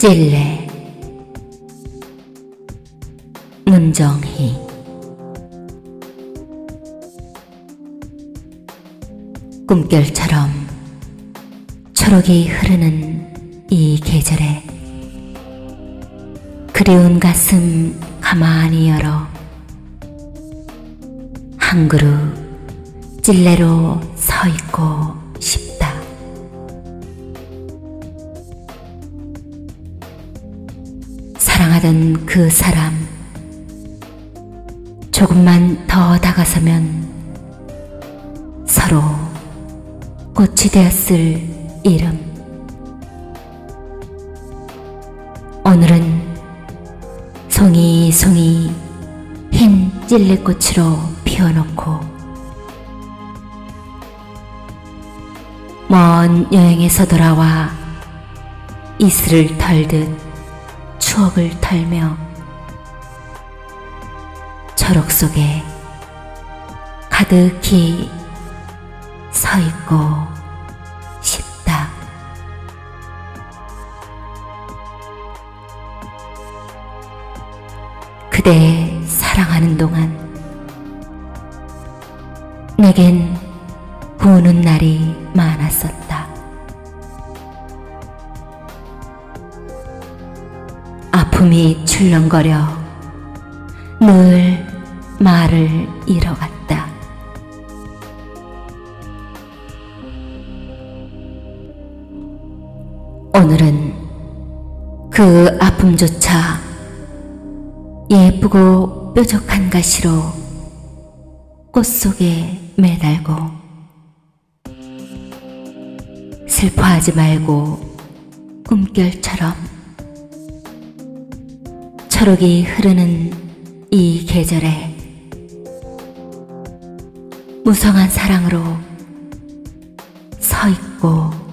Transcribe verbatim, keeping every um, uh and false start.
찔레. 문정희. 꿈결처럼 초록이 흐르는 이 계절에 그리운 가슴 가만히 열어 한 그룹 찔레로 서 있고 싶다. 사랑하던 그 사람, 조금만 더 다가서면 서로 꽃이 되었을 이름. 오늘은 송이송이 흰 찔레꽃으로 피워놓고 먼 여행에서 돌아와 이슬을 털듯 추억을 털며 초록 속에 가득히 서 있고 싶다. 그대 사랑하는 동안 내겐 우는 날이 많았었다. 아픔이 출렁거려 늘 말을 잃어갔다. 오늘은 그 아픔조차 예쁘고 뾰족한 가시로 꽃 속에 매달고 슬퍼하지 말고 꿈결처럼 초록이 흐르는 이 계절에 무성한 사랑으로 서 있고